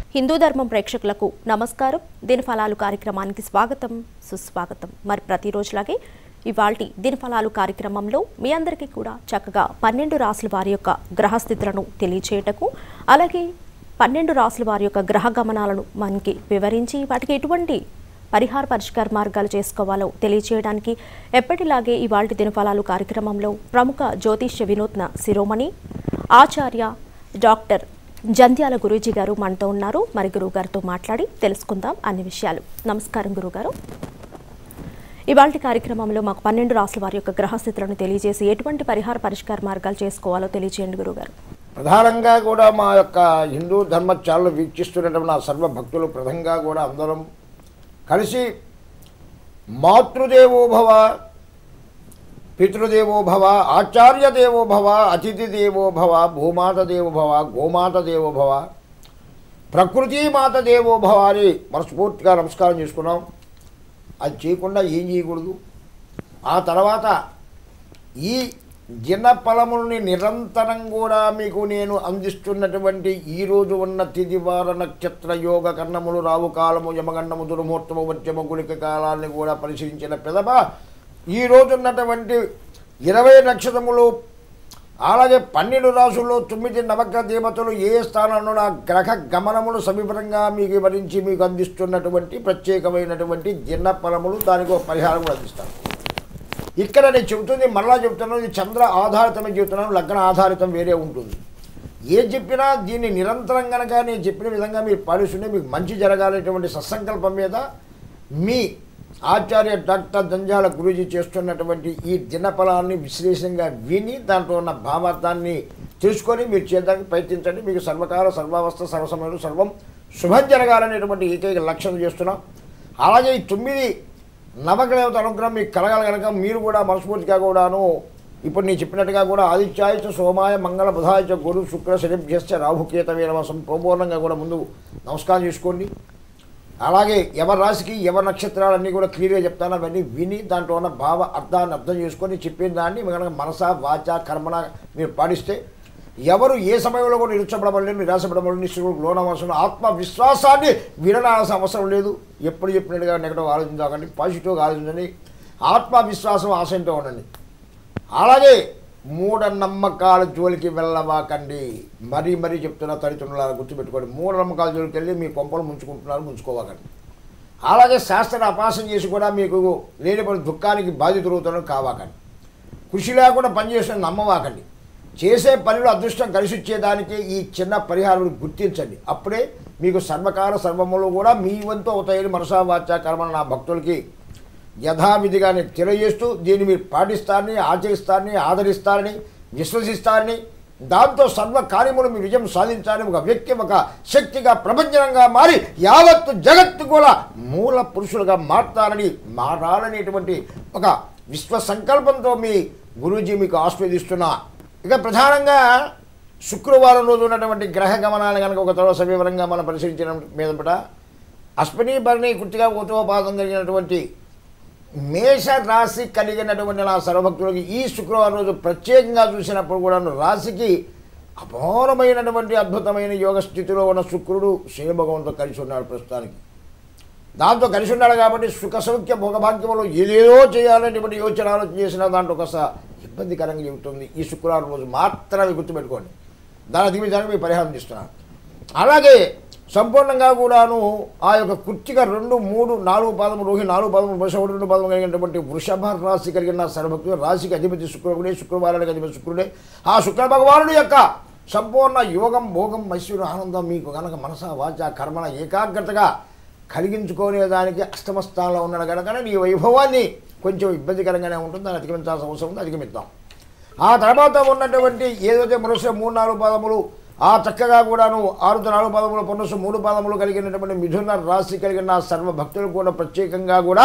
హిందూ ధర్మం ప్రేక్షకులకు నమస్కారం. దినఫలాలు కార్యక్రమానికి స్వాగతం, సుస్వాగతం. మరి ప్రతిరోజులాగే ఇవాల్టి దినఫలాలు కార్యక్రమంలో మీ అందరికీ కూడా చక్కగా 12 రాశుల వారి యొక్క గ్రహస్థితులను తెలియచేయటకు, అలాగే 12 రాశుల వారి యొక్క గ్రహ గమనాలను మనకి వివరించి వాటికి ఎటువంటి పరిష్కార మార్గాలు చేసుకోవాలో తెలియచేయడానికి ఎప్పటిలాగే ఇవాల్టి దినఫలాలు కార్యక్రమంలో ప్రముఖ జ్యోతిష్య వినూత్న శిరోమణి ఆచార్య డాక్టర్ జంధ్యాల గురూజీ గారు మనతో ఉన్నారు. మరి గురువు గారితో మాట్లాడి తెలుసుకుందాం అన్ని విషయాలు. నమస్కారం గురుగారు. ఇవాల్టి కార్యక్రమంలో మాకు 12 రాశుల వారి యొక్క గ్రహస్థితులను తెలియజేసి ఎటువంటి పరిష్కార మార్గాలు చేసుకోవాలో తెలియజేయండి గురుగారు. ప్రధానంగా కూడా మా యొక్క హిందూ ధర్మ ఛానల్ వీక్షిస్తున్నటువంటి నా సర్వ భక్తులు ప్రధానంగా కూడా అందరం కలిసి మాతృదేవోభవ, పితృదేవోభవ, ఆచార్య దేవోభవ, అతిథి దేవోభవ, భూమాత దేవోభవ, గోమాత దేవోభవ, ప్రకృతి మాత దేవోభవ అని మనస్ఫూర్తిగా నమస్కారం చేసుకున్నాం. అది చేయకుండా ఏం చేయకూడదు. ఆ తర్వాత ఈ దినఫలములని నిరంతరం కూడా మీకు నేను అందిస్తున్నటువంటి ఈరోజు ఉన్న తిథివార నక్షత్ర యోగ కర్ణములు రావు కాలము యమగండము దుర్ముహూర్తము వచ్చము గుళిక కాలాన్ని కూడా పరిశీలించిన పిదప ఈరోజు ఉన్నటువంటి 20 నక్షత్రములు అలాగే 12 రాశుల్లో 9 నవగ్రహ దేవతలు ఏ స్థానంలో నా గ్రహ గమనములు సవివరంగా మీకు వివరించి మీకు అందిస్తున్నటువంటి ప్రత్యేకమైనటువంటి దినఫలములు దానికి ఒక పరిహారం కూడా అందిస్తాను. ఇక్కడ నేను చెబుతుంది మరలా చెబుతున్నాను, ఇది చంద్ర ఆధారితమే చెబుతున్నాను, లగ్న ఆధారితం వేరే ఉంటుంది. ఏం చెప్పినా దీన్ని నిరంతరం కనుక నేను చెప్పిన విధంగా మీరు పాటిస్తుంటే మీకు మంచి జరగాలనేటువంటి సత్సంకల్పం మీద మీ ఆచార్య డాక్టర్ జంధ్యాల గురూజీ చేస్తున్నటువంటి ఈ దినఫలాన్ని విశ్లేషణగా విని దాంట్లో ఉన్న భావార్థాన్ని తెలుసుకొని మీరు చేయడానికి ప్రయత్నించండి. మీకు సర్వకాల సర్వావస్థ సర్వసమయంలో సర్వం శుభం జరగాలనేటువంటి ఏకైక లక్ష్యం చేస్తున్నాం. అలాగే ఈ 9 నవగ్రహ అనుగ్రహం మీకు కలగాలి కనుక మీరు కూడా మనస్ఫూర్తిగా కూడాను ఇప్పుడు నేను చెప్పినట్టుగా కూడా ఆదిత్యాయ సోమాయ మంగళ బుధాయ గురు శుక్ర శనిభ్యశ్చ రాహుకేతవే నమః సంపూర్ణంగా కూడా ముందు నమస్కారం చేసుకోండి. అలాగే ఎవరి రాశికి ఎవరి నక్షత్రాలన్నీ కూడా క్లియర్గా చెప్తాను. అవన్నీ విని దాంట్లో ఉన్న భావ అర్థాన్ని అర్థం చేసుకొని చెప్పిన దాన్ని కనుక మనస వాచ కర్మణ మీరు పాటిస్తే ఎవరు ఏ సమయంలో కూడా నిరుత్సాహపడలేదు, నిరాశపడలేదు, నిశ్చలకు లోనవసరం, ఆత్మవిశ్వాసాన్ని వినడాల్సిన అవసరం లేదు. ఎప్పుడు చెప్పినట్టుగా నెగటివ్ ఆలోచించకండి, పాజిటివ్గా ఆలోచించండి, ఆత్మవిశ్వాసం ఆశయంతో ఉండండి. అలాగే మూఢనమ్మకాల జోలికి వెళ్ళవాకండి. మరీ చెప్తున్నా తల్లిదండ్రులు గుర్తుపెట్టుకోండి. మూఢనమ్మకాల జోలికి వెళ్ళి మీ కొంపలు ముంచుకోవాకండి. అలాగే శాస్త్రాన్ని అపాసం చేసి కూడా మీకు లేనిపడి దుఃఖానికి బాధితులవుతారని కావాకండి. కృషి లేకుండా పనిచేసిన నమ్మవాకండి. చేసే పనిలో అదృష్టం కలిసి వచ్చేదానికి ఈ చిన్న పరిహారం గుర్తించండి. అప్పుడే మీకు సర్వకాల సర్వములు కూడా మీ వంతు అవుతాయని మనసా వాచ కర్మణ నా భక్తులకి యథావిధిగా నేను తెలియజేస్తూ దీన్ని మీరు పాటిస్తారని, ఆచరిస్తారని, ఆదరిస్తారని, విశ్వసిస్తారని, దాంతో సర్వ కార్యములు మీ విజయం సాధించాలని ఒక వ్యక్తి ఒక శక్తిగా ప్రపంచంగా మారి యావత్తు జగత్తు కూడా మూల పురుషులుగా మారాలనేటువంటి ఒక విశ్వ సంకల్పంతో మీ గురూజీ మీకు ఆస్వాదిస్తున్నా. ఇక ప్రధానంగా శుక్రవారం రోజు ఉన్నటువంటి గ్రహ గమనాలు కనుక ఒక తర్వాత సవివరంగా మనం పరిశీలించిన మీదపట అశ్విని భరణి కృతిగా ఉత్తమపాదం కలిగినటువంటి మేష రాశి కలిగినటువంటి నా సర్వభక్తులకి ఈ శుక్రవారం రోజు ప్రత్యేకంగా చూసినప్పుడు కూడా రాశికి అపారమైనటువంటి అద్భుతమైన యోగ స్థితిలో ఉన్న శుక్రుడు శని భగవంతుతో కలిసి ఉన్నాడు. ప్రస్తుతానికి దాంతో కలిసి ఉన్నాడు కాబట్టి సుఖ సౌఖ్య భోగభాగ్యములు ఏదేదో చేయాలనేటువంటి యోచన ఆలోచన చేసిన దాంట్లో ఒక ఇబ్బందికరంగా చెబుతుంది. ఈ శుక్రవారం రోజు మాత్రమే గుర్తుపెట్టుకోండి. దాని అధిమించడానికి మీ పరిహారం చేస్తున్నాను. అలాగే సంపూర్ణంగా కూడాను ఆ యొక్క కృత్తిక 2, 3, 4 పాదములు, రోహి 4 పాదములు, వృషభ 2 పాదములు కలిగినటువంటి వృషభ రాశి కలిగిన సర్వభక్తులు రాశికి అధిపతి శుక్రుడే, శుక్రవారానికి అధిపతి శుక్రుడే. ఆ శుక్ర భగవానుడి యొక్క సంపూర్ణ యోగం భోగం ఐశ్వర్యం ఆనందం మీకు కనుక మనస వాచ కర్మణ ఏకాగ్రతగా కలిగించుకునేదానికి అష్టమ స్థానంలో ఉన్నాడు కనుక నీ వైభవాన్ని కొంచెం ఇబ్బందికరంగానే ఉంటుంది. దాన్ని అధిగమించాల్సిన అవసరం ఉంది, అధిగమిద్దాం. ఆ తర్వాత ఉన్నటువంటి ఏదైతే మనుషులు 3, 4 పాదములు ఆ చక్కగా కూడాను 6, 4 పాదములు, పనుసు 3 పాదములు కలిగినటువంటి మిథున రాశి కలిగిన సర్వ భక్తులు కూడా ప్రత్యేకంగా కూడా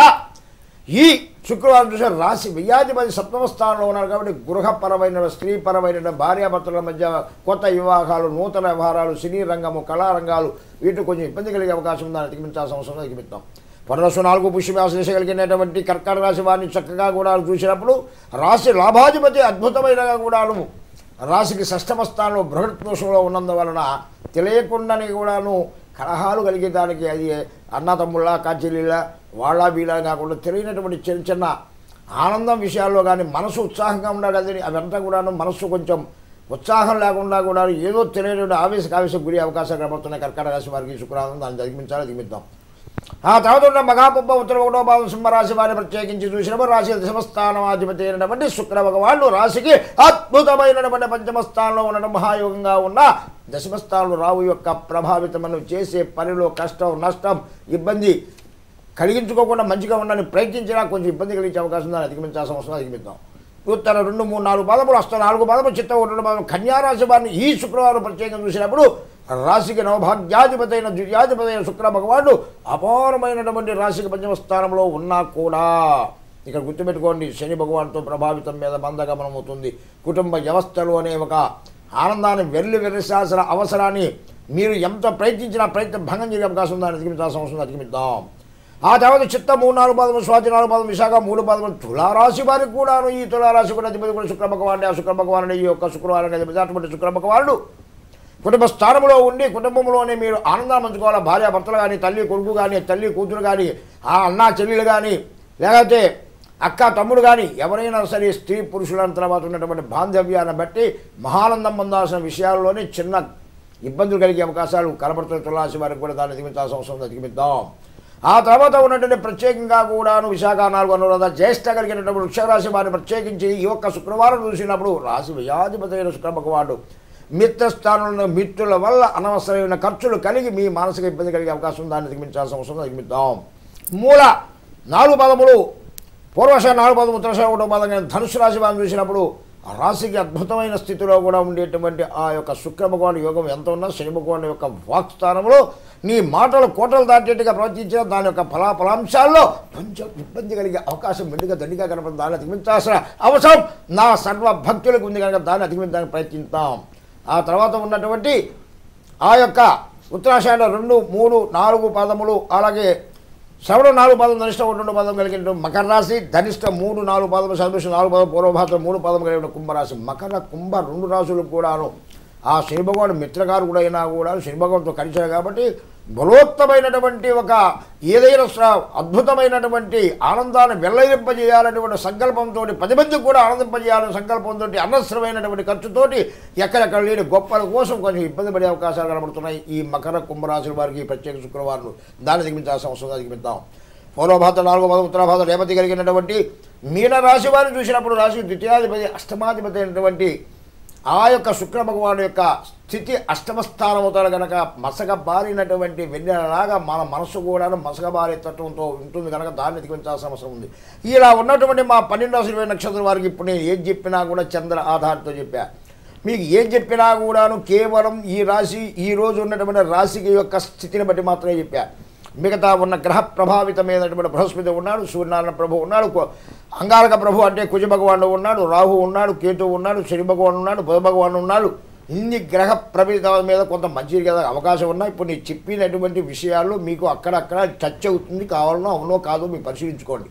ఈ శుక్రవారం చూసే రాశి వ్యయాధిపతి సప్తమ స్థానంలో ఉన్నారు కాబట్టి గృహపరమైన స్త్రీపరమైన భార్యాభర్తల మధ్య కొత్త వివాహాలు, నూతన వ్యవహారాలు, సినీ రంగము, కళారంగాలు వీటికి కొంచెం ఇబ్బంది కలిగే అవకాశం ఉందని అధిగమించాల్సిన అవసరం అధిగమిస్తాం. పరదశ 4 పుష్యమాస దశ కలిగినటువంటి కర్కాటక రాశి వారిని చక్కగా కూడా చూసినప్పుడు రాశి లాభాధిపతి అద్భుతమైనగా కూడాను రాశికి షష్టమ స్థానంలో బృహత్ దోషంలో ఉన్నందువలన తెలియకుండానే కూడాను కలహాలు కలిగేదానికి అది అన్నతమ్ముళ్ళ కాచెల్లిళ్ళ వాళ్ళ వీళ్ళ కాకుండా తెలియనటువంటి చిన్న చిన్న ఆనందం విషయాల్లో కానీ మనసు ఉత్సాహంగా ఉండాలి. అది అవంతా కూడాను మనసు కొంచెం ఉత్సాహం లేకుండా కూడా ఏదో తెలియనటువంటి ఆవేశం గురి అవకాశాలు కనబడుతున్నాయి కర్కాటక రాశి వారికి. శుక్రవారం దాన్ని అధిగమిద్దాం. ఆ తర్వాత ఉన్న మహాపుబ్బ ఉత్తర 1వ పాదం సింహరాశి వారిని ప్రత్యేకించి చూసినప్పుడు రాశి దశమస్థానాధిపతి అయినటువంటి శుక్ర భగవానుడు రాశికి అద్భుతమైనటువంటి పంచమ స్థానంలో ఉండడం మహాయోగంగా ఉన్న దశమస్థానంలో రావు యొక్క ప్రభావితమను చేసే పనిలో కష్టం నష్టం ఇబ్బంది కలిగించుకోకుండా మంచిగా ఉండాలని ప్రయత్నించినా కొంచెం ఇబ్బంది కలిగించే అవకాశం ఉందని అధిగమించాల్సిన అవసరం అధిగమిద్దాం. ఉత్తర 2, 3, 4 పాదములు హస్త 4 పాదములు చిత్త 1 పాదం కన్యారాశి వారిని ఈ శుక్రవారం ప్రత్యేకంగా చూసినప్పుడు రాశికి నవభాగ్యాధిపతి అయిన ద్వితీయాధిపతి అయిన శుక్ర భగవానుడు అపారమైనటువంటి రాశికి పంచమ స్థానంలో ఉన్నా కూడా ఇక్కడ గుర్తుపెట్టుకోండి, శని భగవానుతో ప్రభావితం మీద మందగమనం అవుతుంది. కుటుంబ వ్యవస్థలోనే ఒక ఆనందాన్ని వెర్రిశాల్సిన అవసరాన్ని మీరు ఎంత ప్రయత్నించినా ప్రయత్నం భంగం చేసే అవకాశం ఉందని అధిగమించాల్సిన అవసరం అధిగమిద్దాం. ఆ తర్వాత చిత్త 3, 4 పాదములు స్వాతి 4 పాదములు విశాఖ 3 పాదములు తులారాశి వారికి కూడాను ఈ తులారాశి కూడా అధిపతి కూడా శుక్ర భగవానుడే. ఆ శుక్ర భగవానుడే ఈ యొక్క శుక్రవారం అధిపతి. అటువంటి శుక్ర భగవానుడు కుటుంబ స్థానంలో ఉండి కుటుంబంలోనే మీరు ఆనందాన్ని పంచుకోవాలి. భార్య భర్తలు కానీ, తల్లి కొడుకు కానీ, తల్లి కూతురు కానీ, ఆ అన్న చెల్లెలు కానీ, లేకపోతే అక్క తమ్ముడు కానీ ఎవరైనా సరే స్త్రీ పురుషుల తర్వాత ఉన్నటువంటి బాంధవ్యాన్ని బట్టి మహానందం పొందాల్సిన విషయాల్లోనే చిన్న ఇబ్బందులు కలిగే అవకాశాలు కనబడుతున్న తులారాశి వారికి కూడా దాన్ని అధిగమించాల్సిన అవసరం అధిగమిద్దాం. ఆ తర్వాత ఉన్నటువంటి ప్రత్యేకంగా కూడాను విశాఖ 4 అనురాధ జ్యేష్ఠ కలిగినటువంటి వృక్షరాశి వారిని ప్రత్యేకించి ఈ యొక్క శుక్రవారం చూసినప్పుడు రాశి వ్యయాధిపతి అయిన శుక్ర భగవానుడు మిత్రస్థానంలో మిత్రుల వల్ల అనవసరమైన ఖర్చులు కలిగి మీ మానసిక ఇబ్బంది కలిగే అవకాశం ఉందని అధిగమించాల్సిన అవసరం అధిగమిద్దాం. మూల 4 పదములు పూర్వశ 4 పదములు ఉత్తరశ 1వ పాదం ధనుసు రాశి వారిని చూసినప్పుడు ఆ రాశికి అద్భుతమైన స్థితిలో కూడా ఉండేటువంటి ఆ యొక్క శుక్ర భగవాను యోగం ఎంత ఉన్నా శని భగవాను యొక్క వాక్స్థానంలో నీ మాటలు కోటలు దాటేట్టుగా ప్రవర్తించిన దాని యొక్క ఫలాంశాల్లో కొంచెం ఇబ్బంది కలిగే అవకాశం మెండుగా దండిగా కనపడి దాన్ని అధిగమించాల్సిన అవసరం నా సర్వ భక్తులకు ఉంది కనుక దాన్ని అధిగమించడానికి ప్రయత్నిస్తాం. ఆ తర్వాత ఉన్నటువంటి ఆ యొక్క ఉత్తరాషాఢ 2, 3, 4 పాదములు అలాగే శ్రవణ 4 పాదం ధనిష్ట 1 పాదం కలిగిన మకర రాశి ధనిష్ట 3, 4 పాదం శతభిష 4 పాదం పూర్వభాద్ర 3 పాదం కలిగిన కుంభరాశి మకర కుంభ 2 రాశులకు కూడాను ఆ శని భగవానుడు మిత్రగారు కూడా అయినా కూడా శని భగవానుడితో కలిశారు కాబట్టి బలోత్తమైనటువంటి ఒక ఏదైనా అద్భుతమైనటువంటి ఆనందాన్ని వెల్లయింపజేయాలనేటువంటి సంకల్పంతో 10 మందికి కూడా ఆనందింపజేయాలనే సంకల్పంతో అనవసరమైనటువంటి ఖర్చుతోటి ఎక్కడెక్కడ లేని గొప్పల కోసం కొంచెం ఇబ్బంది పడే అవకాశాలు కనబడుతున్నాయి ఈ మకర కుంభరాశుల వారికి ప్రత్యేక శుక్రవారం. దాన్ని దిగమించాల్సిన అవసరం అధిగమిద్దాం. పూర్వభాద్ర 4వ పాదం ఉత్తరాభాద్ర రేవతి కలిగినటువంటి మీనరాశి వారిని చూసినప్పుడు రాశి ద్వితీయాధిపతి అష్టమాధిపతి అయినటువంటి ఆ యొక్క శుక్ర భగవాను యొక్క స్థితి అష్టమ స్థానం అవుతాడు కనుక మసకబారినటువంటి వెన్నెలలాగా మన మనసు కూడా మసకబారే తత్వంతో ఉంటుంది కనుక దాన్ని అధిగమించాల్సిన అవసరం ఉంది. ఇలా ఉన్నటువంటి మా 12 రాశి 20 నక్షత్రం వారికి ఇప్పుడు నేను ఏం చెప్పినా కూడా చంద్ర ఆధారంతో చెప్పా. మీకు ఏం చెప్పినా కూడాను కేవలం ఈ రాశి ఈ రోజు ఉన్నటువంటి రాశికి యొక్క స్థితిని బట్టి మాత్రమే చెప్పా. మిగతా ఉన్న గ్రహ ప్రభావితమైనటువంటి బృహస్పతి ఉన్నాడు, సూర్యనారాయణ ప్రభు ఉన్నాడు, అంగారక ప్రభు అంటే కుజ భగవానుడు ఉన్నాడు, రాహు ఉన్నాడు, కేతు ఉన్నాడు, శని భగవాను ఉన్నాడు, బుధ భగవాను ఉన్నాడు. ఇన్ని గ్రహ ప్రభావితం మీద కొంత మంచి కదా అవకాశం ఉన్నాయి. ఇప్పుడు నేను చెప్పినటువంటి విషయాలు మీకు అక్కడక్కడ టచ్ అవుతుంది, కావాలనో అవునో కాదో మీరు పరిశీలించుకోండి.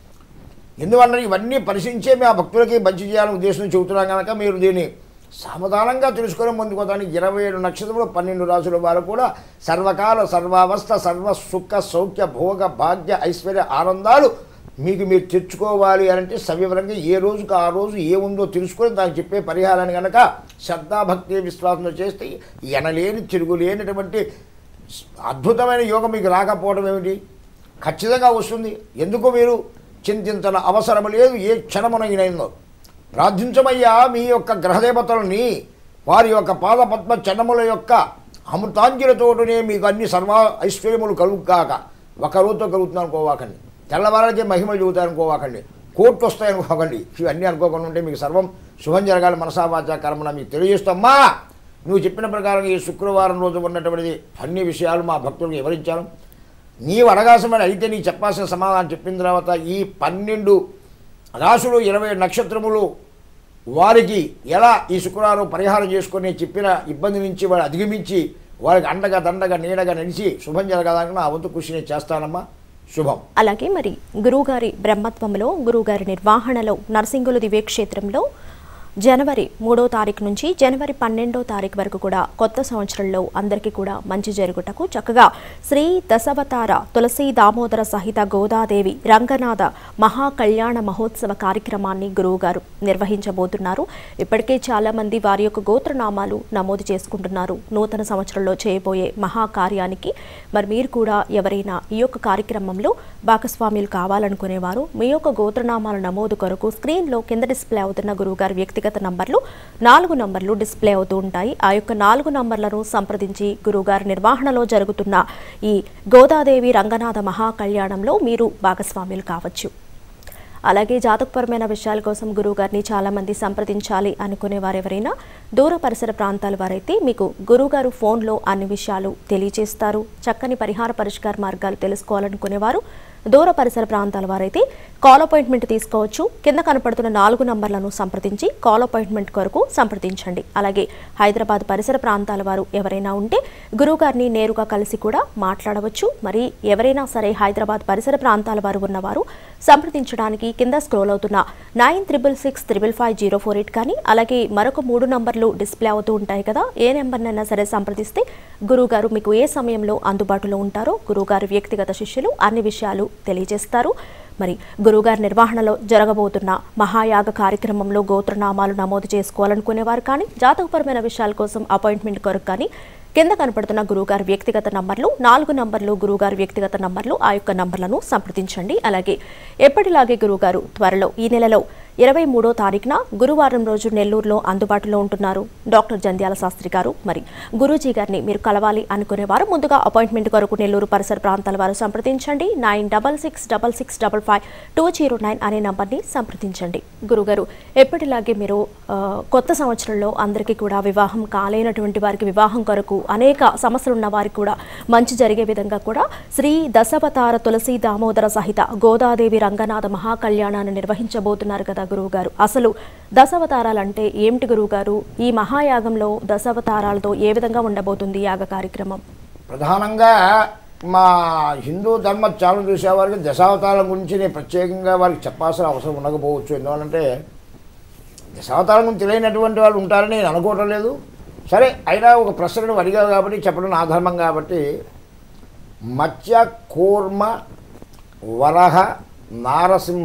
ఎందువల్ల ఇవన్నీ పరిశీలించే మీ ఆ భక్తులకి మంచి చేయాలని ఉద్దేశం చెబుతున్నాం కనుక మీరు దీన్ని సావధానంగా తెలుసుకొని ముందుకోవడానికి 27 నక్షత్రములు 12 రాశుల వారు కూడా సర్వకాల సర్వావస్థ సర్వ సుఖ సౌఖ్య భోగ భాగ్య ఐశ్వర్య ఆనందాలు మీకు మీరు తెచ్చుకోవాలి అంటే సవివరంగా ఏ రోజుకు ఆ రోజు ఏముందో తెలుసుకొని దానికి చెప్పే పరిహారాన్ని కనుక శ్రద్ధాభక్తి విశ్వాసంతో చేస్తే ఎనలేని తిరుగులేనటువంటి అద్భుతమైన యోగం మీకు రాకపోవడం ఏమిటి? ఖచ్చితంగా వస్తుంది. ఎందుకు మీరు చింతించిన అవసరం లేదు. ఏ క్షణమునైందో ప్రార్థించమయ్యా మీ యొక్క గ్రహదేవతలని వారి యొక్క పాదపద్మ చరణముల యొక్క అమృతాంజలితోటనే మీకు అన్ని సర్వ ఐశ్వర్యములు కలుగుకాక. ఒక రోజుతో కలుగుతున్నాను అనుకోవాకండి, తెల్లవారికి మహిమలు చెబుతారనుకోవాకండి, కోట్లు వస్తాయనుకోకండి. ఇవన్నీ అనుకోకుండా ఉంటే మీకు సర్వం శుభం జరగాలి మనసావాచ కర్మన మీకు తెలియజేస్తామ్మా. నువ్వు చెప్పిన ప్రకారం ఈ శుక్రవారం రోజు ఉన్నటువంటిది అన్ని విషయాలు మా భక్తులకు వివరించాను. నీవు అడగాల్సిన అయితే నీ చెప్పాల్సిన సమాధానం చెప్పిన తర్వాత ఈ 12 రాశులు 20 నక్షత్రములు వారికి ఎలా ఈ శుక్రవారం పరిహారం చేసుకొని చెప్పిన ఇబ్బంది నుంచి వాడు అధిగమించి వారికి అండగా దండగా నీడగా నడిచి శుభం జరగడానికి నా వంతు కృషి నేను చేస్తానమ్మా. శుభం. అలాగే మరి గురువుగారి బ్రహ్మత్వంలో గురువుగారి నిర్వహణలో నరసింగులు దివ్యక్షేత్రంలో జనవరి 3వ తారీఖు నుంచి జనవరి 12వ తారీఖు వరకు కూడా కొత్త సంవత్సరంలో అందరికీ కూడా మంచి జరుగుటకు చక్కగా శ్రీ దశావతార తులసీ దామోదర సహిత గోదాదేవి రంగనాథ మహాకళ్యాణ మహోత్సవ కార్యక్రమాన్ని గురువుగారు నిర్వహించబోతున్నారు. ఇప్పటికే చాలా మంది వారి యొక్క గోత్రనామాలు నమోదు చేసుకుంటున్నారు నూతన సంవత్సరంలో చేయబోయే మహాకార్యానికి. మరి మీరు కూడా ఎవరైనా ఈ యొక్క కార్యక్రమంలో భాగస్వాములు కావాలనుకునేవారు మీ యొక్క గోత్రనామాల నమోదు కొరకు స్క్రీన్లో కింద డిస్ప్లే అవుతున్న గురువుగారి వ్యక్తిగత నంబర్లు 4 నంబర్లు డిస్ప్లే అవుతూ ఉంటాయి. ఆ యొక్క 4 నంబర్లను సంప్రదించి గురువుగారి నిర్వహణలో జరుగుతున్న ఈ గోదాదేవి రంగనాథ మహాకళ్యాణంలో మీరు భాగస్వాములు కావచ్చు. అలాగే జాతకపరమైన విషయాల కోసం గురువుగారిని చాలామంది సంప్రదించాలి అనుకునే వారెవరైనా దూర పరిసర ప్రాంతాల వారైతే మీకు గురువుగారు ఫోన్లో అన్ని విషయాలు తెలియజేస్తారు. చక్కని పరిహార పరిష్కార మార్గాలు తెలుసుకోవాలనుకునేవారు దూర పరిసర ప్రాంతాల వారైతే కాల్ అపాయింట్మెంట్ తీసుకోవచ్చు. కింద కనపడుతున్న 4 నంబర్లను సంప్రదించి కాల్ అపాయింట్మెంట్ కొరకు సంప్రదించండి. అలాగే హైదరాబాద్ పరిసర ప్రాంతాల వారు ఎవరైనా ఉంటే గురువుగారిని నేరుగా కలిసి కూడా మాట్లాడవచ్చు. మరి ఎవరైనా సరే హైదరాబాద్ పరిసర ప్రాంతాల వారు ఉన్నవారు సంప్రదించడానికి కింద స్క్రోల్ అవుతున్న 9666555048 కానీ అలాగే మరొక 3 నంబర్లు డిస్ప్లే అవుతూ ఉంటాయి కదా, ఏ నెంబర్నైనా సరే సంప్రదిస్తే గురువుగారు మీకు ఏ సమయంలో అందుబాటులో ఉంటారో గురువుగారి వ్యక్తిగత శిష్యులు అన్ని విషయాలు తెలియజేస్తారు. మరి గురువుగారి నిర్వహణలో జరగబోతున్న మహాయాగ కార్యక్రమంలో గోత్రనామాలు నమోదు చేసుకోవాలనుకునేవారు కానీ జాతకపరమైన విషయాల కోసం అపాయింట్మెంట్ కొరకు కానీ కింద కనపడుతున్న గురువుగారి వ్యక్తిగత నంబర్లు 4 నంబర్లు గురువుగారి వ్యక్తిగత నంబర్లు ఆ యొక్క నంబర్లను సంప్రదించండి. అలాగే ఎప్పటిలాగే గురువుగారు త్వరలో ఈ నెలలో 23వ తారీఖున గురువారం రోజు నెల్లూరులో అందుబాటులో ఉంటున్నారు డాక్టర్ జంధ్యాల శాస్త్రి గారు. మరి గురూజీ గారిని మీరు కలవాలి అనుకునేవారు ముందుగా అపాయింట్మెంట్ కొరకు నెల్లూరు పరిసర ప్రాంతాల వారు సంప్రదించండి. 9666655209 అనే నంబర్ని సంప్రదించండి. గురుగారు ఎప్పటిలాగే మీరు కొత్త సంవత్సరంలో అందరికీ కూడా వివాహం కాలేనటువంటి వారికి వివాహం కొరకు అనేక సమస్యలు ఉన్న వారికి కూడా మంచి జరిగే విధంగా కూడా శ్రీ దశావతార తులసీ దామోదర సహిత గోదాదేవి రంగనాథ మహాకళ్యాణాన్ని నిర్వహించబోతున్నారు కదా గురువుగారు. అసలు దశావతారాలంటే ఏమిటి గురువుగారు? ఈ మహాయాగంలో దశావతారాలతో ఏ విధంగా ఉండబోతుంది యాగ కార్యక్రమం? ప్రధానంగా మా హిందూ ధర్మ ఛానల్ చూసేవారికి దశావతారం గురించి నేను ప్రత్యేకంగా వారికి చెప్పాల్సిన అవసరం ఉండకపోవచ్చు. ఎందువల్లంటే దశావతారం గురించి తెలియనటువంటి వాళ్ళు ఉంటారని నేను అనుకోవటం లేదు. సరే, అయినా ఒక ప్రశ్నను అడిగావు కాబట్టి చెప్పడం నా ధర్మం కాబట్టి మత్స్య కూర్మ వరహ నారసింహ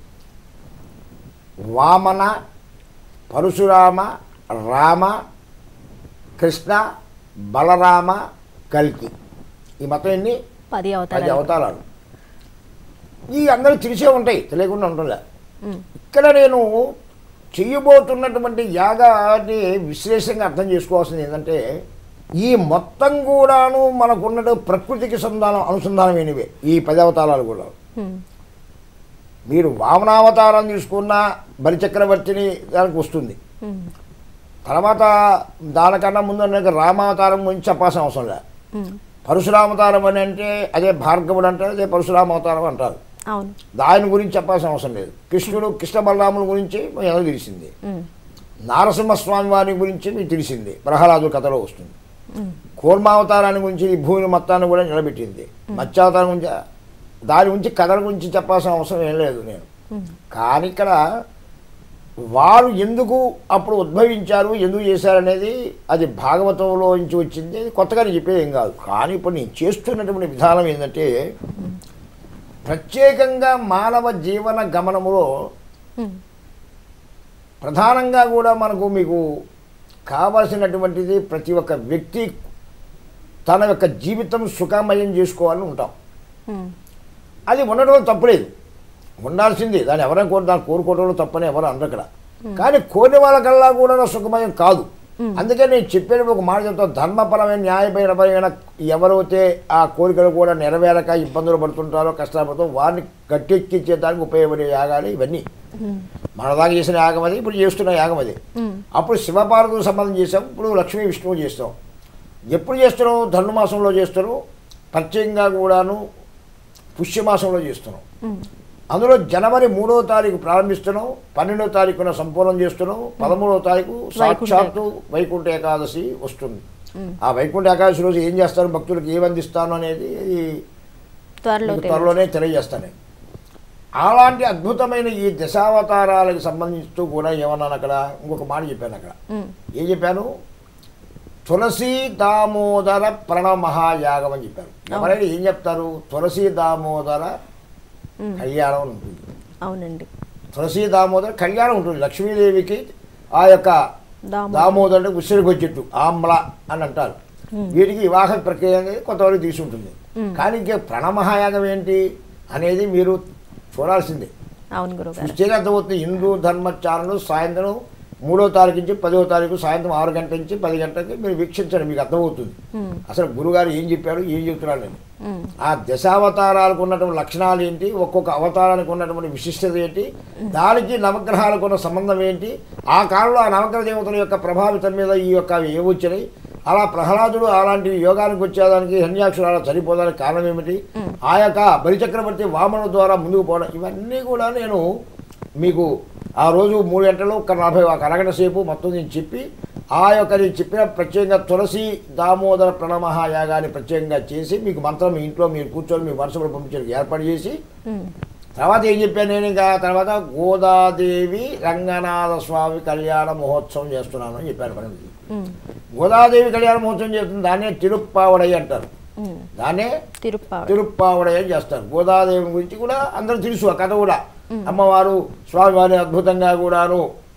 వామన పరశురామ రామ కృష్ణ బలరామ కల్కి ఈ మొత్తం ఎన్ని 10 అవతారాలు. ఈ అందరూ తెలిసే ఉంటాయి, తెలియకుండా ఉంటుందా. ఇక్కడ నేను చెయ్యబోతున్నటువంటి యాగాన్ని విశ్లేషంగా అర్థం చేసుకోవాల్సింది ఏంటంటే ఈ మొత్తం కూడాను మనకున్న ప్రకృతికి అనుసంధానమైనవే ఈ 10 అవతారాలు కూడా. మీరు వామనావతారం తీసుకున్న బలిచక్రవర్తిని దానికి వస్తుంది. తర్వాత దానికన్నా ముందు రామావతారం గురించి చెప్పాల్సిన అవసరం లేదు. పరశురామవతారం అని అంటే అదే భార్గవుడు అంటారు, అదే పరశురామ అవతారం అంటారు. దాని గురించి చెప్పాల్సిన అవసరం లేదు. కృష్ణ బలరాముల గురించి ఎలా తెలిసింది. నారసింహస్వామి వారి గురించి మీకు తెలిసింది, ప్రహ్లాదు కథలో వస్తుంది. కూర్మావతారాన్ని గురించి ఈ భూమిని మొత్తాన్ని కూడా నిలబెట్టింది. మత్స్యావతారం గురించి దాని గురించి కథల గురించి చెప్పాల్సిన అవసరం ఏం లేదు నేను. కానీ ఇక్కడ వారు ఎందుకు అప్పుడు ఉద్భవించారు, ఎందుకు చేశారనేది అది భాగవతంలో నుంచి వచ్చింది. అది కొత్తగా నేను చెప్పేది ఏం కాదు. కానీ ఇప్పుడు నేను చేస్తున్నటువంటి విధానం ఏంటంటే ప్రత్యేకంగా మానవ జీవన గమనములో ప్రధానంగా కూడా మీకు కావాల్సినటువంటిది ప్రతి ఒక్క వ్యక్తి తన యొక్క జీవితం సుఖమయం చేసుకోవాలని ఉంటాం. అది ఉండడం తప్పులేదు, ఉండాల్సింది. దాన్ని ఎవరైనా దాన్ని కోరుకోవడంలో తప్పని ఎవరు అనరు అక్కడ. కానీ కోరిన వాళ్ళకల్లా కూడా సుఖమయం కాదు. అందుకే నేను చెప్పేది ఒక మాట చెప్తాను, ధర్మపరమైన న్యాయపరమైన ఎవరైతే ఆ కోరికలు కూడా నెరవేరక ఇబ్బందులు పడుతుంటారో కష్టపడుతూ వారిని గట్టెక్కించేదానికి ఉపయోగపడే యాగాలు ఇవన్నీ. మన దాకా చేసిన యాగం అది, ఇప్పుడు చేస్తున్న యాగం అది. అప్పుడు శివపార్వతులకు సంబంధం చేసాం, ఇప్పుడు లక్ష్మీ విష్ణువు చేస్తాం. ఎప్పుడు చేస్తున్నాం? ధనుర్మాసంలో చేస్తున్నాం, ప్రత్యేకంగా కూడాను పుష్యమాసంలో చేస్తున్నాం. అందులో జనవరి 3వ తారీఖు ప్రారంభిస్తున్నాం, 12వ తారీఖున సంపూర్ణం చేస్తున్నాం, 13వ తారీఖు సాక్షాత్తు వైకుంఠ ఏకాదశి వస్తుంది. ఆ వైకుంఠ ఏకాదశి రోజు ఏం చేస్తారు, భక్తులకు ఏమి అందిస్తాను అనేది త్వరలోనే తెలియజేస్తాను. అలాంటి అద్భుతమైన ఈ దశావతారాలకు సంబంధిస్తూ కూడా ఏమన్నాను అక్కడ, ఇంకొక మాట చెప్పాను అక్కడ. ఏం చెప్పాను? తులసీ దామోదర ప్రణవ మహాయాగం అని చెప్పారు. ఎవరైనా ఏం చెప్తారు? తులసీ దామోదర కళ్యాణం అని ఉంటుంది. అవునండి, తులసీ దామోదర కళ్యాణం ఉంటుంది. లక్ష్మీదేవికి ఆ యొక్క దామోదరుడు ఉసిరిగొ చెట్టు ఆమ్ల అని అంటారు. వీటికి వివాహ ప్రక్రియ అనేది కొంతవరకు తీసుంటుంది. కానీ ఇంకా ప్రణవ మహాయాగం ఏంటి అనేది మీరు చూడాల్సిందే. అవును గురుగారు. చూస్తేనే అర్థమవుతుంది. హిందూ ధర్మచారణలు సాయంత్రం 3వ తారీఖు నుంచి 10వ తారీఖు సాయంత్రం 6 గంటల నుంచి 10 గంటలకి మీరు వీక్షించండి, మీకు అర్థమవుతుంది అసలు గురుగారు ఏం చెప్పారు, ఏం చెప్తున్నాడు నేను. ఆ దశావతారాలకు ఉన్నటువంటి లక్షణాలు ఏంటి, ఒక్కొక్క అవతారానికి ఉన్నటువంటి విశిష్టత ఏంటి, దానికి నవగ్రహాలకు ఉన్న సంబంధం ఏంటి, ఆ కాలంలో ఆ నవగ్రహ దేవతల యొక్క ప్రభావితం మీద ఈ యొక్క ఏమొచ్చినాయి, అలా ప్రహ్లాదుడు అలాంటి యోగానికి వచ్చేదానికి హన్యాక్షుడు అలా చనిపోవడానికి కారణం ఏమిటి, ఆ యొక్క బలిచక్రవర్తి వామన ద్వారా ముందుకు పోవడం, ఇవన్నీ కూడా నేను మీకు ఆ రోజు 3 గంటలు 40 అరగంట సేపు మొత్తం నేను చెప్పి ఆ యొక్క నేను చెప్పిన ప్రత్యేకంగా తులసి దామోదర ప్రణమహాయాగాన్ని ప్రత్యేకంగా చేసి మీకు మంత్రం మీ ఇంట్లో మీరు కూర్చొని మీ మనసులో పంపించడానికి ఏర్పాటు చేసి తర్వాత ఏం చెప్పాను నేను, ఇంకా తర్వాత గోదాదేవి రంగనాథ స్వామి కళ్యాణ మహోత్సవం చేస్తున్నాను అని చెప్పాను. పని గోదాదేవి కళ్యాణ మహోత్సవం చేస్తుంది, దాన్నే తిరుప్పావడై అంటారు, దాన్నే తిరుప్పావడై అని చేస్తారు. గోదాదేవి గురించి కూడా అందరూ తెలుసు, ఆ కథ కూడా. అమ్మవారు స్వామివారిని అద్భుతంగా కూడాను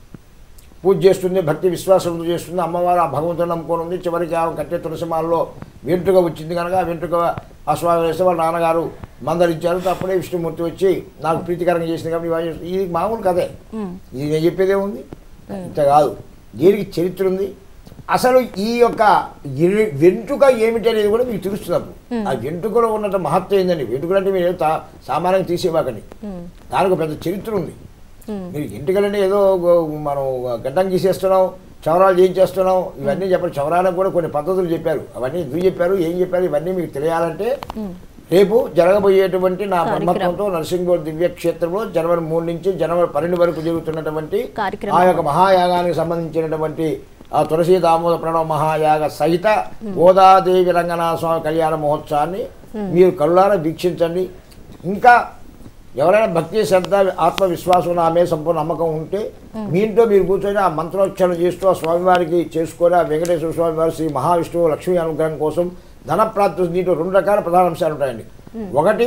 పూజ చేస్తుంది, భక్తి విశ్వాసంతో చేస్తుంది. అమ్మవారు ఆ భగవంతుని నమ్ముకొని ఉంది. చివరికి ఆమె కట్టే తులసిమాలలో వెంట్రుక వచ్చింది కనుక ఆ వెంట్రుక ఆ స్వామి వేస్తే వాళ్ళ నాన్నగారు మందరించారు. అప్పుడే విష్ణుమూర్తి వచ్చి నాకు ప్రీతికరంగా చేసింది కాబట్టి ఇది మామూలు కథే. ఇది నేను చెప్పేదే ఉంది, ఇంత కాదు. దీనికి చరిత్ర ఉంది. అసలు ఈ యొక్క వెంట్రుక ఏమిటి అనేది కూడా మీకు తెలుస్తున్నప్పుడు ఆ వెంట్రుకలో ఉన్నట్టు మహత్వం ఏందండి. వెంట్రుకలు అంటే మీరు సామాన్యంగా తీసేవాకండి, దానికి పెద్ద చరిత్ర ఉంది. మీరు వెంట్రుకలంటే ఏదో మనం గడ్డం గీసేస్తున్నాం, చవరాలు చేయించేస్తున్నాం, ఇవన్నీ చెప్పారు. చవరాలకు కూడా కొన్ని పద్ధతులు చెప్పారు. అవన్నీ ఎందుకు చెప్పారు, ఏం చెప్పారు, ఇవన్నీ మీకు తెలియాలంటే రేపు జరగబోయేటువంటి నా బ్రహ్మత్వంతో నరసింహ దివ్యక్షేత్రంలో జనవరి 3 నుంచి జనవరి 12 వరకు జరుగుతున్నటువంటి ఆ యొక్క మహాయాగానికి సంబంధించినటువంటి ఆ తులసీ దామోదర ప్రణవ మహాయాగ సహిత గోదాదేవి రంగనాథ స్వామి కళ్యాణ మహోత్సవాన్ని మీరు కళ్ళారా వీక్షించండి. ఇంకా ఎవరైనా భక్తి శ్రద్ధ ఆత్మవిశ్వాసం నా మీద సంపూర్ణ నమ్మకం ఉంటే మీ ఇంట్లో మీరు కూర్చొని ఆ మంత్రోచ్చరణ చేస్తూ ఆ స్వామివారికి చేసుకొని ఆ వెంకటేశ్వర స్వామివారి శ్రీ మహావిష్ణువు లక్ష్మీ అనుగ్రహం కోసం ధనప్రాప్తి. దీంట్లో 2 రకాల ప్రధాన అంశాలు ఉంటాయండి. ఒకటి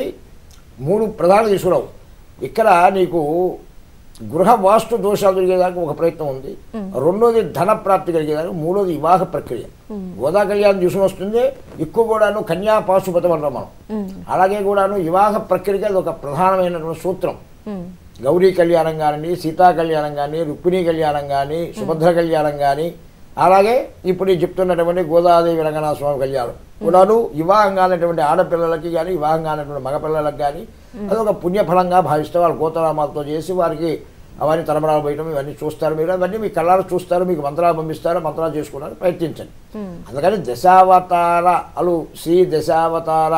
3 ప్రధాన తీసుకురావు. ఇక్కడ నీకు గృహ వాస్తు దోషాలు జరిగేదానికి ఒక ప్రయత్నం ఉంది, రెండోది ధన ప్రాప్తి కలిగేదానికి, మూడోది వివాహ ప్రక్రియ. గోదా కళ్యాణం చూసుకుని వస్తుంది, ఎక్కువ కూడాను కన్యా పాశుపతం అంటాం మనం. అలాగే కూడాను వివాహ ప్రక్రియకి అది ఒక ప్రధానమైనటువంటి సూత్రం. గౌరీ కళ్యాణం కానీ, సీతా కళ్యాణం కానీ, రుక్మిణీ కళ్యాణం కానీ, సుభద్ర కళ్యాణం కానీ, అలాగే ఇప్పుడు చెప్తున్నటువంటి గోదాదేవి రంగనాథ స్వామి కళ్యాణం కూడాను వివాహం కానటువంటి ఆడపిల్లలకి కానీ, వివాహం కానటువంటి మగపిల్లలకు కానీ అదొక పుణ్యఫలంగా భావిస్తే వాళ్ళ గోతరామాలతో చేసి వారికి అవన్నీ తరమరాలు పోయడం ఇవన్నీ చూస్తారు. మీరు అవన్నీ మీ కళ్ళారు చూస్తారు, మీకు మంత్రాలు పంపిస్తారు, మంత్రాలు చేసుకోవడానికి ప్రయత్నించండి. అందుకని దశావతార శ్రీ దశావతార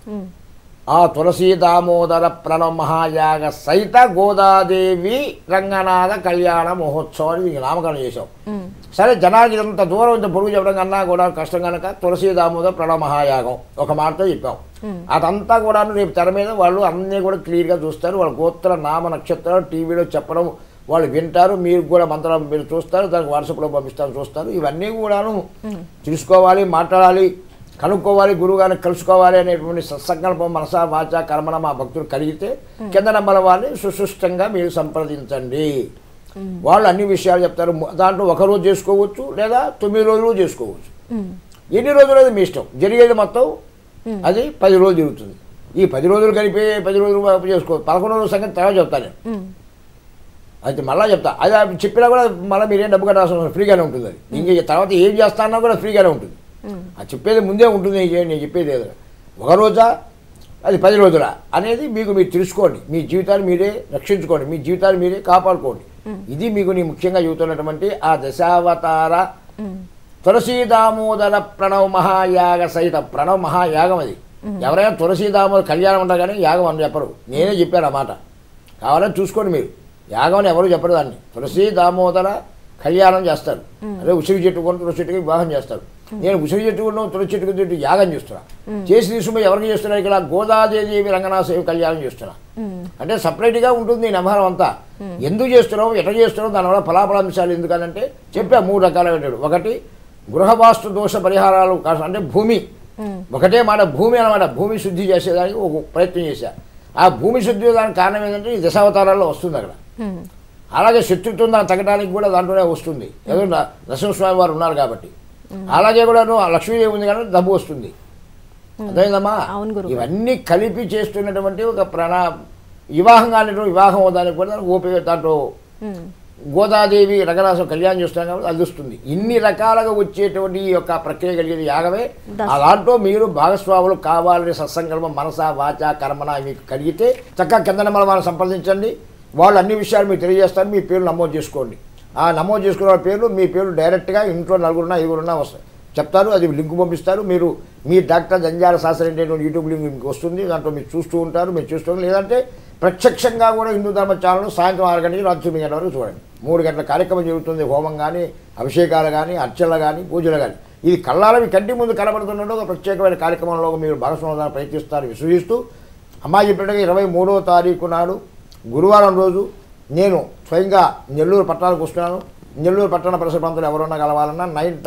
ఆ తులసీ దామోదర ప్రణవ మహాయాగ సహిత గోదాదేవి రంగనాథ కళ్యాణ మహోత్సవాన్ని మీకు నామకరణం చేశాం. సరే, జనానికి ఇంత దూరం ఇంత పొడుగు చెప్పడం కన్నా కూడా కష్టం కనుక తులసీ దామోదర ప్రణవ మహాయాగం ఒక మాటతో చెప్పాం. అదంతా కూడా రేపు తెర మీద వాళ్ళు అన్నీ కూడా క్లియర్గా చూస్తారు. వాళ్ళ గోత్ర నామ నక్షత్రాలు టీవీలో చెప్పడం వాళ్ళు వింటారు, మీరు కూడా మంత్రాలు మీరు చూస్తారు, దానికి వాట్సాప్లో పంపిస్తారు, చూస్తారు. ఇవన్నీ కూడాను తెలుసుకోవాలి, మాట్లాడాలి, కనుక్కోవాలి, గురువుగారిని కలుసుకోవాలి అనేటువంటి సత్సంకల్పం మనసా వాచ కర్మణ మా భక్తులు కలిగితే కింద నంబర్ వాళ్ళని సుశిష్టంగా మీరు సంప్రదించండి. వాళ్ళు అన్ని విషయాలు చెప్తారు. దాంట్లో 1 రోజు చేసుకోవచ్చు లేదా 9 రోజులు చేసుకోవచ్చు. ఎన్ని రోజులు అది మీ ఇష్టం. జరిగేది మొత్తం అది 10 రోజులు జరుగుతుంది. ఈ 10 రోజులు కలిపి 10 రోజులు చేసుకోవచ్చు. 11 రోజుల సంగతి తర్వాత చెప్తాను నేను. అయితే మళ్ళీ చెప్తా, అది చెప్పినా కూడా మళ్ళీ మీరేం డబ్బు కట్టాల్సిన ఫ్రీగానే ఉంటుంది. అది ఇంక తర్వాత ఏం చేస్తానన్నా కూడా ఫ్రీగానే ఉంటుంది. అది చెప్పేది ముందే ఉంటుంది. నేను చెప్పేది ఏదో 1 రోజా అది 10 రోజులా అనేది మీకు మీరు తెలుసుకోండి. మీ జీవితాన్ని మీరే రక్షించుకోండి, మీ జీవితాన్ని మీరే కాపాడుకోండి. ఇది మీకు నీ ముఖ్యంగా చెబుతున్నటువంటి ఆ దశావతార తులసీ దామోదర ప్రణవ మహాయాగ సహిత ప్రణవ మహాయాగం. అది ఎవరైనా తులసీ దామోదర కళ్యాణం ఉంటారు కానీ యాగం అని చెప్పరు, నేనే చెప్పాను ఆ మాట. కావాలని చూసుకోండి మీరు. యాగం అని ఎవరు చెప్పరు, దాన్ని తులసీ దామోదర కళ్యాణం చేస్తారు. అదే ఉసిరి చెట్టు కొని తులసి చెట్టుకి వివాహం చేస్తారు. నేను ఉసిరి చెట్టు కొన్న తులసి చెట్టుకు చెట్టు యాగం చేస్తున్నా. చేసి తీసుకుని ఎవరికి చేస్తున్నా, ఇక్కడ గోదాదేవి రంగనాథ కళ్యాణం చేస్తున్నా. అంటే సపరేట్గా ఉంటుంది ఈ వ్యవహారం అంతా. ఎందుకు చేస్తున్నావు, ఎట్లా చేస్తున్నావు, దానివల్ల ఫలాఫలాంశాలు ఎందుకనంటే చెప్పా 3 రకాలైనటువంటి. ఒకటి గృహవాస్తు దోష పరిహారాలు అంటే భూమి, ఒకటే మాట భూమి అన్నమాట. భూమి శుద్ధి చేసేదానికి ఒక ప్రయత్నం చేశా. ఆ భూమి శుద్ధి దానికి కారణం ఏంటంటే ఈ దశావతారాల్లో వస్తుంది అక్కడ. అలాగే శత్రుత్వం దాన్ని తగ్గడానికి కూడా దాంట్లోనే వస్తుంది, ఏదో నరసింహస్వామి వారు ఉన్నారు కాబట్టి. అలాగే కూడా లక్ష్మీదేవి ఉంది కాబట్టి డబ్బు వస్తుంది. అదేందమ్మా, ఇవన్నీ కలిపి చేస్తున్నటువంటి ఒక వివాహం కానిటువంటి వివాహం అవడానికి కూడా ఓపిక దాంట్లో గోదాదేవి రఘునాథం కళ్యాణం చేస్తున్నాం కాబట్టి అది వస్తుంది. ఇన్ని రకాలుగా వచ్చేటువంటి ఈ యొక్క ప్రక్రియ కలిగేది యాగమే. ఆ దాంట్లో మీరు భాగస్వాములు కావాలని సత్సంకల్పం మనస వాచ కర్మన మీకు కలిగితే చక్కగా కింద వాళ్ళని సంప్రదించండి. వాళ్ళు అన్ని విషయాలు మీకు తెలియజేస్తారు. మీ పేర్లు నమోదు చేసుకోండి. ఆ నమోదు చేసుకున్న వాళ్ళ పేర్లు మీ పేర్లు డైరెక్ట్గా ఇంట్లో 4-5 వస్తాయి చెప్తారు. అది లింక్ పంపిస్తారు. మీరు మీ డాక్టర్ జంజాల శాస్త్రం ఏంటంటే యూట్యూబ్ లింక్ మీకు వస్తుంది. దాంట్లో మీరు చూస్తూ ఉంటారు. మీరు చూస్తూ లేదంటే ప్రత్యక్షంగా కూడా హిందూ ధర్మ ఛానల్ సాయంత్రం 6 గంటలకి రాత్రి 9 గంటల వరకు చూడండి. 3 గంటల కార్యక్రమం జరుగుతుంది. హోమం కానీ, అభిషేకాలు కానీ, అర్చనలు కానీ, పూజలు కానీ. ఇది కళ్ళాల మీ కంటి ముందు కనబడుతున్నట్టు ఒక ప్రత్యేకమైన కార్యక్రమంలో మీరు భాగస్వామ్యం ప్రయత్నిస్తారు. విశ్వసిస్తూ అమ్మాయి చెప్పినట్టుగా 23వ తారీఖు నాడు గురువారం రోజు నేను స్వయంగా నెల్లూరు పట్టణానికి వస్తున్నాను. నెల్లూరు పట్టణ పరిసర ప్రాంతంలో ఎవరన్నా కలవాలన్నా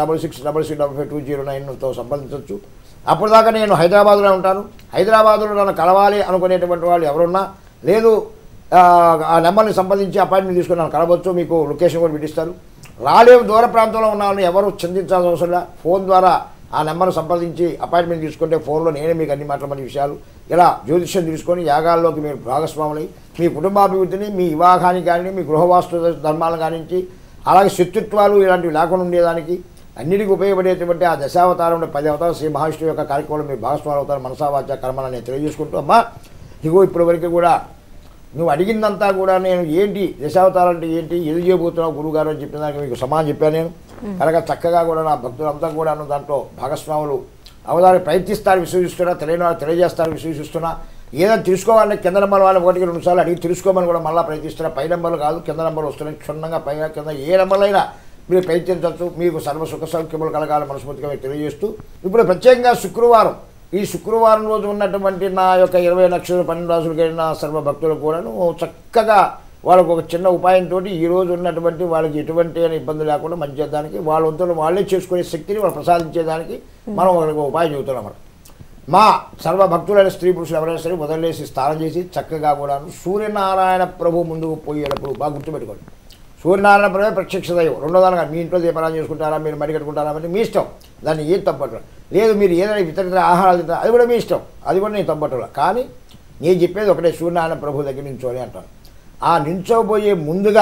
9666552009తో సంప్రదించవచ్చు. అప్పుడు దాకా నేను హైదరాబాద్లో ఉంటాను. హైదరాబాద్లో నన్ను కలవాలి అనుకునేటువంటి వాళ్ళు ఎవరున్నా లేదు ఆ నెంబర్ని సంప్రదించి అపాయింట్మెంట్ తీసుకుని నన్ను కలవచ్చు. మీకు లొకేషన్ కూడా పెట్టిస్తారు. రాలేవు దూర ప్రాంతంలో ఉన్న వాళ్ళని ఎవరు చింతించాల్సిన అవసరం లేదు. ఫోన్ ద్వారా ఆ నెంబర్ను సంప్రదించి అపాయింట్మెంట్ తీసుకుంటే ఫోన్లో నేనే మీకు అన్ని మాట్లాడమని విషయాలు ఇలా జ్యోతిష్యం తీసుకొని యాగాల్లోకి మీరు భాగస్వాములై మీ కుటుంబాభివృద్ధిని, మీ వివాహానికి కానీ, మీ గృహవాస్తు ధర్మాలను కానించి అలాగే శత్రుత్వాలు ఇలాంటివి లేకుండా ఉండేదానికి అన్నిటికీ ఉపయోగపడేటువంటి ఆ దశావతారంలో 10 అవతారం శ్రీ మహావిష్ణువు యొక్క కార్యక్రమంలో మీరు భాగస్వాములు అవుతారు. మనసావాచ కర్మని నేను తెలియజేసుకుంటూ అమ్మా ఇగో ఇప్పటి వరకు కూడా నువ్వు అడిగిందంతా కూడా నేను ఏంటి దశావతారం అంటే ఏంటి, ఎదురు చేయబోతున్నావు గురువుగారు అని చెప్పిన దానికి మీకు సమాధానం చెప్పాను నేను. కనుక చక్కగా కూడా నా భక్తులంతా కూడా దాంట్లో భాగస్వాములు అవదానికి ప్రయత్నిస్తారు, విశ్వసిస్తున్నా. తెలియని వాళ్ళు తెలియజేస్తారు, విశ్వసిస్తున్నా. ఏదైనా తెలుసుకోవాలంటే కింద నెంబర్ వాళ్ళని 1-2 సార్లు అడిగి తెలుసుకోమని కూడా మళ్ళీ ప్రయత్నిస్తున్నా. పై నెంబర్లు కాదు, కింద నెంబర్లు వస్తున్నాయి. క్షుణ్ణంగా పైన కింద ఏ నెంబర్లైనా మీరు ప్రయత్నించవచ్చు. మీకు సర్వ సుఖ సౌఖ్యములు కలగాలి మనస్ఫూర్తిగా మీకు తెలియజేస్తూ ఇప్పుడు ప్రత్యేకంగా శుక్రవారం, ఈ శుక్రవారం రోజు ఉన్నటువంటి నా యొక్క 20 నక్షత్రాలు 12 రాసులకు వెళ్ళిన సర్వ భక్తులు కూడాను చక్కగా వాళ్ళకు ఒక చిన్న ఉపాయంతో ఈ రోజు ఉన్నటువంటి వాళ్ళకి ఎటువంటి ఇబ్బంది లేకుండా మంచి చేద్దానికి వాళ్ళ వంతులు వాళ్ళే చేసుకునే శక్తిని వాళ్ళు ప్రసాదించేదానికి మనం ఒక ఉపాయం చెబుతున్నాం. మా సర్వ భక్తులైన స్త్రీ పురుషులు ఎవరైనా సరే వదిలేసి స్నానం చేసి చక్కగా కూడాను సూర్యనారాయణ ప్రభు ముందుకు పోయేటప్పుడు బాగా గుర్తుపెట్టుకోండి. సూర్యనారాయణ ప్రభు ప్రత్యక్ష దైవం. రెండో దానిగా మీ ఇంట్లో దీపారాధన చేసుకుంటారా, మీరు మడి కట్టుకుంటారా అంటే మీ ఇష్టం. దాన్ని ఏం తప్పట్లేదు. లేదు మీరు ఏదైనా ఇతర ఆహారాలు తింటారా అది కూడా మీ ఇష్టం, అది కూడా నేను తప్పట్లేదు. కానీ నేను చెప్పేది ఒకటే, సూర్యనారాయణ ప్రభు దగ్గర నించోని అంటాను. ఆ నించోబోయే ముందుగా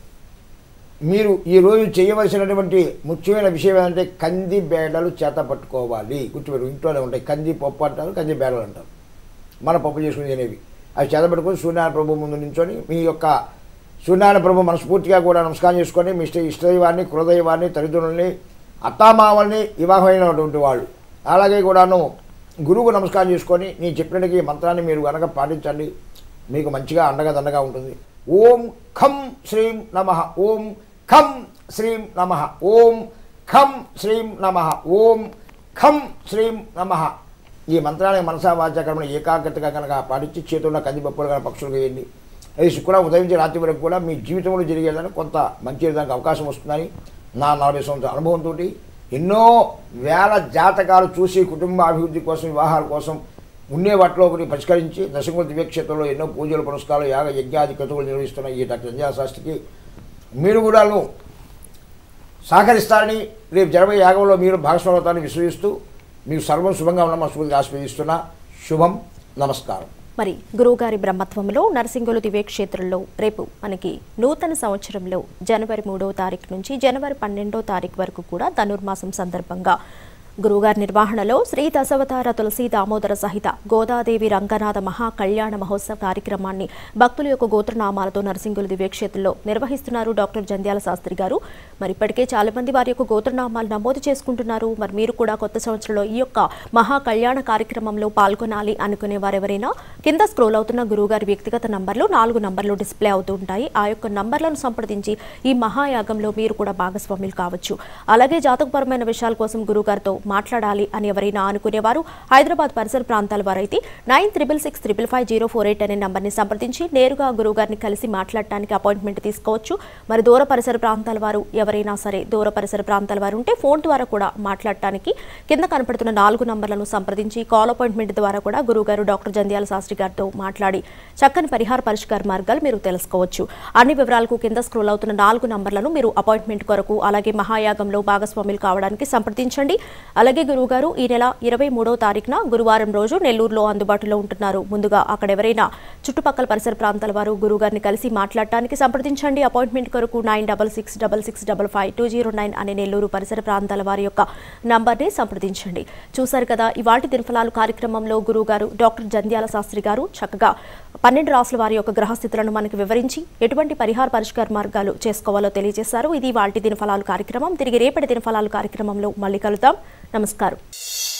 మీరు ఈరోజు చేయవలసినటువంటి ముఖ్యమైన విషయం ఏంటంటే కంది బేడలు చేత పట్టుకోవాలి. గుర్తుపెట్టు, ఇంట్లోనే ఉంటాయి. కంది పప్పు అంటారు, కంది బేడలు అంటారు. మన పప్పు చేసుకుని తినేవి. అవి చేత పట్టుకొని సూర్యనారాయణ ప్రభు ముందు నించొని మీ యొక్క సూర్యనారాయణ ప్రభు మనస్ఫూర్తిగా కూడా నమస్కారం చేసుకొని మీ ఇష్టదైవాన్ని, కులదైవాన్ని, తల్లిదండ్రుల్ని, అత్తామామల్ని, వివాహమైనటువంటి వాళ్ళు అలాగే కూడాను గురువుకు నమస్కారం చేసుకొని నేను చెప్పినట్టుగా ఈ మంత్రాన్ని మీరు కనుక పాటించండి. మీకు మంచిగా అండగా దండగా ఉంటుంది. ఓం ఖం శ్రీం నమః, ఓం ఖం శ్రీం నమః, ఓం ఖం శ్రీం నమః, ఓం ఖం శ్రీం నమః. ఈ మంత్రాన్ని మనసా వాచాకరమైన ఏకాగ్రతగా కనుక పాటించి చేతున్న కందిపప్పులు కనుక పక్షులు వేయండి. అది శుక్రవారం ఉదయం నుంచి రాత్రి వరకు కూడా మీ జీవితంలో జరిగేదానికి కొంత మంచి దానికి అవకాశం వస్తుందని నా 40 సంవత్సరాల అనుభవంతో ఎన్నో వేల జాతకాలు చూసి కుటుంబ అభివృద్ధి కోసం, వివాహాల కోసం ఉండే వాటిలో ఒకటి పరిష్కరించి దశంగుల దివ్యక్షేత్రంలో ఎన్నో పూజలు, పురస్కారాలు, యాగ యజ్ఞాది క్రతువులు నిర్వహిస్తున్న ఈ డాక్టర్ జంజాల శాస్త్రికి మీరు కూడాను సహకరిస్తారని, రేపు జరగబోయే యాగంలో మీరు భాగస్వామ్యం అవుతారని విశ్వసిస్తూ మీకు సర్వం శుభంగా ఉన్న మనస్ఫూర్తిగా ఆశీర్వదిస్తున్నా. శుభం, నమస్కారం. మరి గురువుగారి బ్రహ్మత్వంలో నరసింగులు దివ్యక్షేత్రంలో రేపు మనకి నూతన సంవత్సరంలో జనవరి 3వ తారీఖు నుంచి జనవరి 12వ తారీఖు వరకు కూడా ధనుర్మాసం సందర్భంగా గురువుగారి నిర్వహణలో శ్రీ దశావతార తులసీ దామోదర సహిత గోదాదేవి రంగనాథ మహా కళ్యాణ మహోత్సవ కార్యక్రమాన్ని భక్తుల యొక్క గోత్రనామాలతో నరసింగులు దివ్యక్షేత్రంలో నిర్వహిస్తున్నారు డాక్టర్ జంధ్యాల శాస్త్రి గారు. మరి ఇప్పటికే చాలా మంది వారి యొక్క గోత్రనామాలు నమోదు చేసుకుంటున్నారు. మరి మీరు కూడా కొత్త సంవత్సరంలో ఈ యొక్క మహా కళ్యాణ కార్యక్రమంలో పాల్గొనాలి అనుకునే వారు ఎవరైనా కింద స్క్రోల్ అవుతున్న గురువుగారి వ్యక్తిగత నంబర్లు 4 నంబర్లు డిస్ప్లే అవుతూ ఉంటాయి. ఆ యొక్క నంబర్లను సంప్రదించి ఈ మహాయాగంలో మీరు కూడా భాగస్వాములు కావచ్చు. అలాగే జాతకపరమైన విషయాల కోసం గురువుగారితో మాట్లాడాలి అని ఎవరైనా అనుకునేవారు హైదరాబాద్ పరిసర ప్రాంతాల వారైతే 9665550448 అనే నంబర్ని సంప్రదించి నేరుగా గురువుగారిని కలిసి మాట్లాడటానికి అపాయింట్మెంట్ తీసుకోవచ్చు. మరి దూర పరిసర ప్రాంతాల వారు ఎవరైనా సరే దూర పరిసర ప్రాంతాల వారు ఉంటే ఫోన్ ద్వారా కూడా మాట్లాడటానికి కింద కనపడుతున్న 4 నంబర్లను సంప్రదించి కాల్ అపాయింట్మెంట్ ద్వారా కూడా గురువుగారు డాక్టర్ జంధ్యాల శాస్త్రి గారితో మాట్లాడి చక్కని పరిష్కార మార్గాలు మీరు తెలుసుకోవచ్చు. అన్ని వివరాలకు కింద స్క్రోల్ అవుతున్న 4 నంబర్లను మీరు అపాయింట్మెంట్ కొరకు అలాగే మహాయాగంలో భాగస్వాములు కావడానికి సంప్రదించండి. అలాగే గురువుగారు ఈ నెల 23వ తారీఖున గురువారం రోజు నెల్లూరులో అందుబాటులో ఉంటున్నారు. ముందుగా అక్కడ ఎవరైనా చుట్టుపక్కల పరిసర ప్రాంతాల వారు గురువుగారిని కలిసి మాట్లాడటానికి సంప్రదించండి. అపాయింట్మెంట్ కొరకు 9666552009 అనే నెల్లూరు పరిసర ప్రాంతాల వారి యొక్క నంబర్ని సంప్రదించండి. చూశారు కదా, ఇవాల్టి దినఫలాలు కార్యక్రమంలో గురువుగారు డాక్టర్ జంధ్యాల శాస్త్రి గారు చక్కగా 12 రాసుల వారి యొక్క గ్రహస్థితులను మనకు వివరించి ఎటువంటి పరిష్కార మార్గాలు చేసుకోవాలో తెలియజేశారు. ఇది ఇవాల్టి దినఫలాలు కార్యక్రమం. తిరిగి రేపటి దినఫలాలు కార్యక్రమంలో మళ్ళీ కలుద్దాం. నమస్కారం.